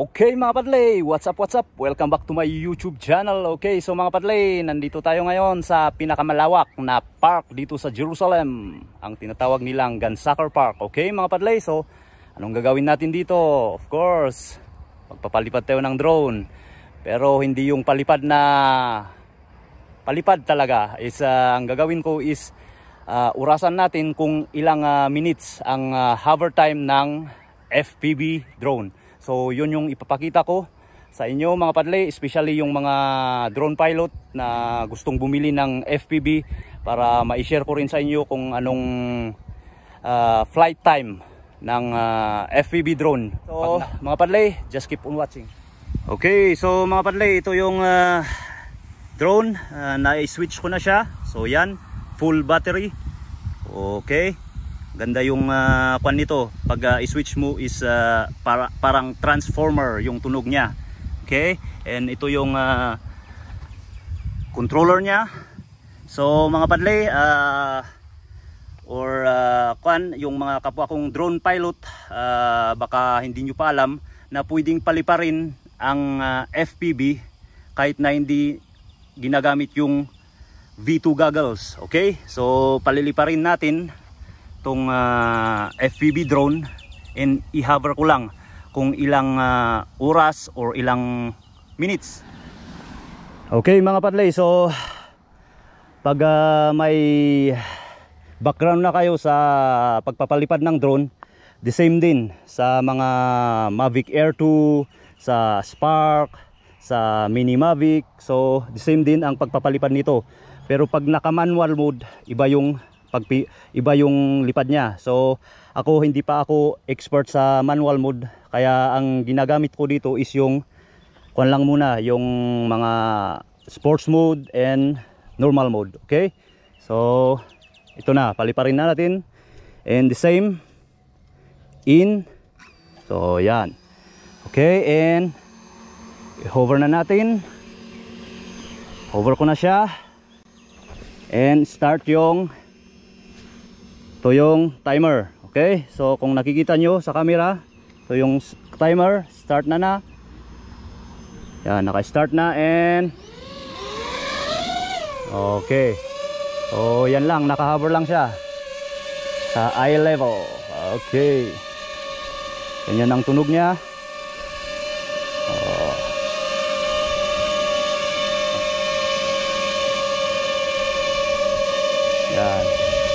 Okay mga padlay, what's up? Welcome back to my YouTube channel. Okay, so mga padlay, nandito tayo ngayon sa pinakamalawak na park dito sa Jerusalem, ang tinatawag nilang Gansacker Park. Okay mga padlay, so anong gagawin natin dito? Of course, magpapalipad tayo ng drone. Pero hindi yung palipad na palipad talaga. Ang gagawin ko is urasan natin kung ilang minutes ang hover time ng FPV drone. So yun yung ipapakita ko sa inyo mga padlay, especially yung mga drone pilot na gustong bumili ng FPV, para ma-share ko rin sa inyo kung anong flight time ng FPV drone. So mga padlay, just keep on watching. Okay, so mga padlay, ito yung drone, na-switch ko na siya. So yan, full battery. Okay, ganda yung kwan nito. Pag i-switch mo is parang transformer yung tunog niya. Okay, and ito yung controller niya. So mga padlay, kwan, yung mga kapwa kong drone pilot, baka hindi nyo pa alam na pwedeng paliparin ang FPV kahit na hindi ginagamit yung V2 goggles. Okay, so paliliparin natin tong FPV drone and i-hover ko lang kung ilang oras or ilang minutes. Okay mga padlay, so pag may background na kayo sa pagpapalipad ng drone, the same din sa mga Mavic Air 2, sa Spark, sa Mini Mavic. So the same din ang pagpapalipad nito. Pero pag naka manual mode, iba yung lipad niya. So ako, hindi pa ako expert sa manual mode, kaya ang ginagamit ko dito is yung kuan lang muna, yung mga sports mode and normal mode. Okay, so ito na, paliparin na natin, and the same in. So yan, okay, and i-hover na natin. Hover ko na siya, and start yung timer. Okay, so kung nakikita nyo sa camera, so yung timer start na. Yan, naka-start na, and okay, so yan lang, naka-hover lang siya sa eye level. Okay, ganyan ang tunog niya. Yan.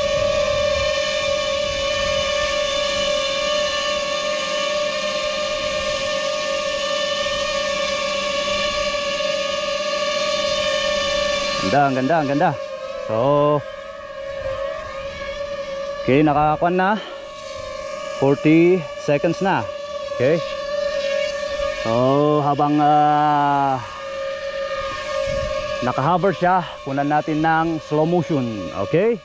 Ang ganda. So okay, nakakuan na, 40 seconds na. Okay, so habang naka-hover siya, kunan natin ng slow motion. Okay,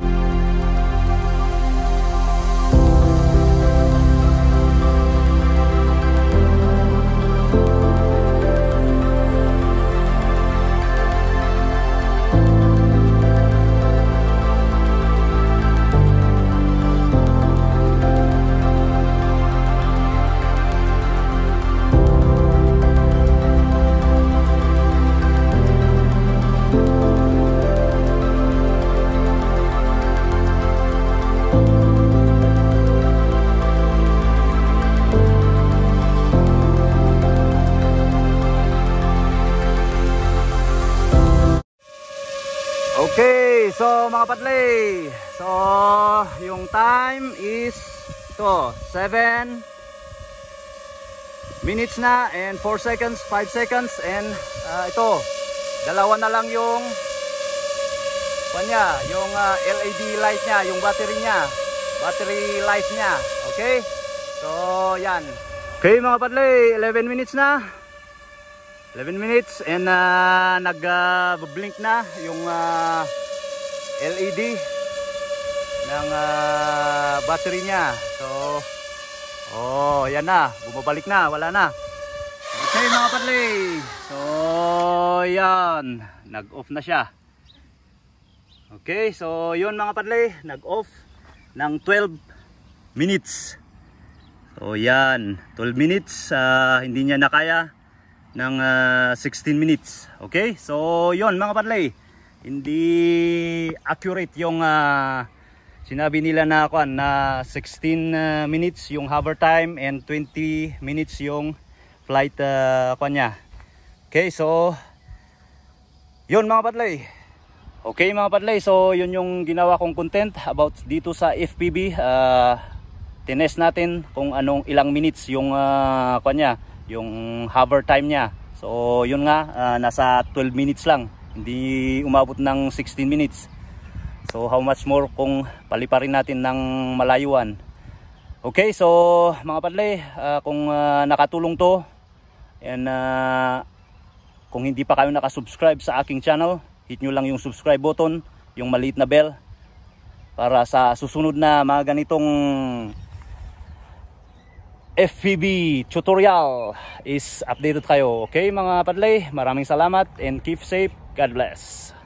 okay, so mga padlay, so yung time is ito, 7 minutes na and 4 seconds, 5 seconds, and ito, dalawa na lang yung yung LED light niya, yung battery life niya. Okay, so yan. Okay mga padlay, 11 minutes na. 11 minutes and nag-blink na yung LED ng battery niya. So yan na, bumabalik na, wala na. Okay mga padlay, so yan, nag-off na siya. Okay, so yun mga padlay, nag-off ng 12 minutes. So yan, 12 minutes, hindi niya nakaya ng 16 minutes. Okay, so yon mga padlay, hindi accurate yung sinabi nila na na 16 minutes yung hover time and 20 minutes yung flight niya. Okay, so yun mga padlay. Okay mga padlay, so yun yung ginawa kong content about dito sa FPV. Tinest natin kung anong ilang minutes yung yung hover time niya. So yun nga, nasa 12 minutes lang, hindi umabot ng 16 minutes. So how much more kung paliparin natin ng malayuan. Okay, so mga padlay, kung nakatulong to, and kung hindi pa kayo nakasubscribe sa aking channel, hit nyo lang yung subscribe button, yung maliit na bell, para sa susunod na mga ganitong FPV tutorial is updated kayo. Okay mga padlay, maraming salamat and keep safe. God bless.